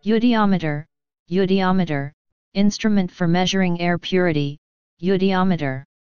Eudiometer, eudiometer, instrument for measuring air purity, eudiometer.